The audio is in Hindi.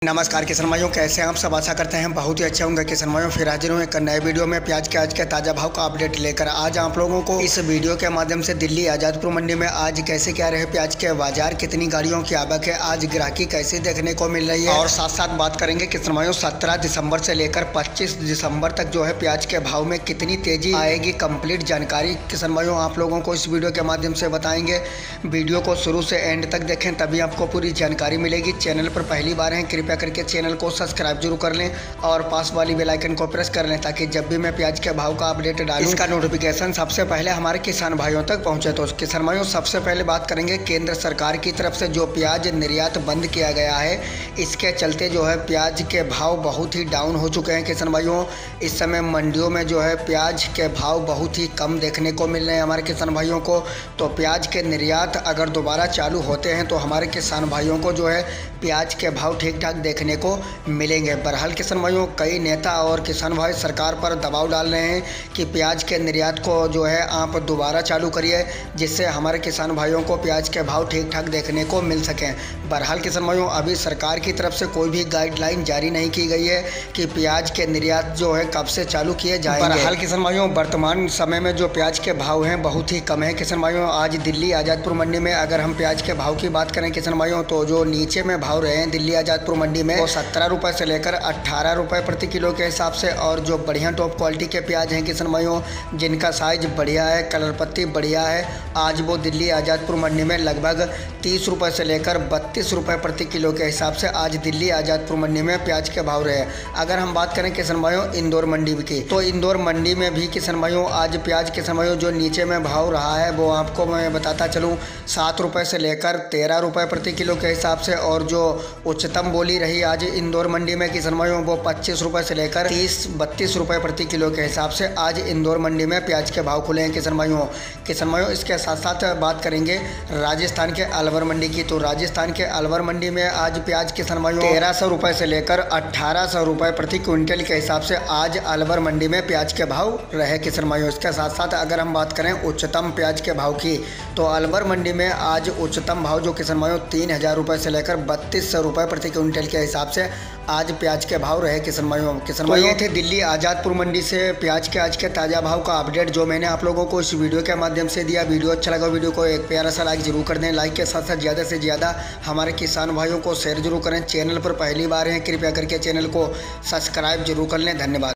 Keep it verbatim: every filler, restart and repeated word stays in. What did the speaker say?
नमस्कार किसान भाइयों, कैसे हैं आप सब। आशा करते हैं बहुत ही अच्छे होंगे। किसान भाइयों फिर हाजिर हूँ एक नए वीडियो में प्याज के आज के ताज़ा भाव का अपडेट लेकर। आज आप लोगों को इस वीडियो के माध्यम से दिल्ली आज़ादपुर मंडी में आज कैसे क्या रहे प्याज के बाजार, कितनी गाड़ियों की आवक है, आज ग्राहकी कैसे देखने को मिल रही है, और साथ साथ बात करेंगे किसान भाइयों सत्रह दिसंबर से लेकर पच्चीस दिसंबर तक जो है प्याज के भाव में कितनी तेजी आएगी। कंप्लीट जानकारी किसान भाइयों आप लोगों को इस वीडियो के माध्यम से बताएंगे। वीडियो को शुरू से एंड तक देखें तभी आपको पूरी जानकारी मिलेगी। चैनल पर पहली बार हैं कृपया करके चैनल को सब्सक्राइब जरूर कर लें और पास वाली बेल आइकन को प्रेस कर लें ताकि जब भी मैं प्याज के भाव का अपडेट डालूं इसका नोटिफिकेशन सबसे पहले हमारे किसान भाइयों तक पहुंचे। तो किसान भाइयों सबसे पहले बात करेंगे केंद्र सरकार की तरफ से जो प्याज निर्यात बंद किया गया है, इसके चलते जो है प्याज के भाव बहुत ही डाउन हो चुके हैं। किसान भाइयों इस समय मंडियों में जो है प्याज के भाव बहुत ही कम देखने को मिल रहे हैं हमारे किसान भाइयों को। तो प्याज के निर्यात अगर दोबारा चालू होते हैं तो हमारे किसान भाइयों को जो है प्याज के भाव ठीक ठाक देखने को मिलेंगे। बहरहाल किसान भाइयों कई नेता और किसान भाई सरकार पर दबाव डाल रहे हैं कि प्याज के निर्यात को जो है आप दोबारा चालू करिए, जिससे हमारे किसान भाइयों को प्याज के भाव ठीक ठाक देखने को मिल सकें। बहरहाल किसान भाइयों अभी सरकार की तरफ से कोई भी गाइडलाइन जारी नहीं की गई है कि प्याज के निर्यात जो है कब से चालू किए जाएंगे। बहरहाल किसान भाइयों वर्तमान समय में जो प्याज के भाव हैं बहुत ही कम है। किसान भाइयों आज दिल्ली आज़ादपुर मंडी में अगर हम प्याज के भाव की बात करें किसान भाइयों तो जो नीचे में भाव रहे हैं दिल्ली आज़ादपुर मंडी में वो सत्रह रुपये से लेकर अट्ठारह रुपये प्रति किलो के हिसाब से, और जो बढ़िया टॉप क्वालिटी के प्याज हैं किसान भाइयों जिनका साइज बढ़िया है, कलर पत्ती बढ़िया है, आज वो दिल्ली आज़ादपुर मंडी में लगभग तीस रुपये से लेकर बत्तीस रुपये प्रति किलो के हिसाब से आज दिल्ली आज़ादपुर मंडी में प्याज के भाव रहे। अगर हम बात करें किसान भाइयों इंदौर मंडी की तो इंदौर मंडी में भी किसान भाइयों आज प्याज किसान भाइयों जो नीचे में भाव रहा है वो आपको मैं बताता चलूँ सात रुपये से लेकर तेरह रुपये प्रति किलो के हिसाब से, और जो उच्चतम बोली रही आज इंदौर मंडी में किसान भाइयों वो पच्चीस रुपये से लेकर तीस बत्तीस रुपये प्रति किलो के हिसाब से आज इंदौर मंडी में प्याज के भाव खुले हैं किसान भाइयों। किसान भाइयों इसके साथ साथ बात करेंगे राजस्थान के अलवर मंडी की। तो राजस्थान के अलवर मंडी में आज प्याज किसान भाइयों तेरह सौ रुपये से लेकर अट्ठारह सौ रुपये प्रति क्विंटल के हिसाब से आज अलवर मंडी में प्याज के भाव रहे किसान भाइयों। इसके साथ साथ अगर हम बात करें उच्चतम प्याज के भाव की तो अलवर मंडी में आज उच्चतम भाव जो किसान भाइयों तीन हज़ार रुपये से लेकर बत्तीस सौ रुपये प्रति क्विंटल के हिसाब से आज प्याज के भाव रहे किसान भाइयों। किसान भाइयों ये थे दिल्ली आज़ादपुर मंडी से प्याज के आज के ताज़ा भाव का अपडेट जो मैंने आप लोगों को इस वीडियो के माध्यम से दिया। वीडियो अच्छा लगा वीडियो को एक प्यारा सा लाइक जरूर कर दें। लाइक के साथ साथ ज़्यादा से ज़्यादा हमारे किसान भाइयों को शेयर जरूर करें। चैनल पर पहली बार हैं कृपया करके चैनल को सब्सक्राइब जरूर कर लें। धन्यवाद।